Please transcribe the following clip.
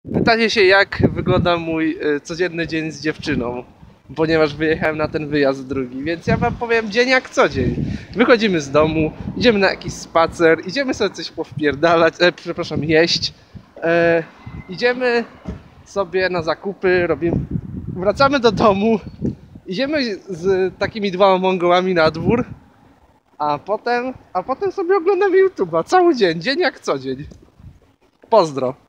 Pytacie się, jak wygląda mój codzienny dzień z dziewczyną, ponieważ wyjechałem na ten wyjazd drugi, więc ja wam powiem dzień jak co dzień. Wychodzimy z domu, idziemy na jakiś spacer, idziemy sobie coś powpierdalać, przepraszam, jeść. Idziemy sobie na zakupy, wracamy do domu, idziemy z takimi dwoma mongołami na dwór, a potem sobie oglądamy YouTube'a cały dzień, dzień jak co dzień. Pozdro.